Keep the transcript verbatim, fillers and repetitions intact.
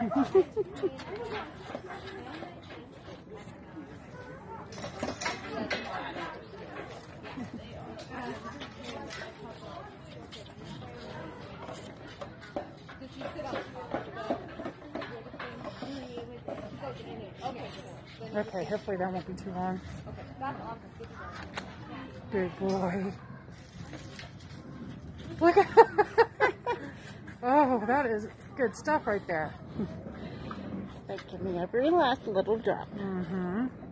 Okay, hopefully that won't be too long. Big boy. Look at oh, that is good stuff right there. Like, give me every last little drop. Mm-hmm.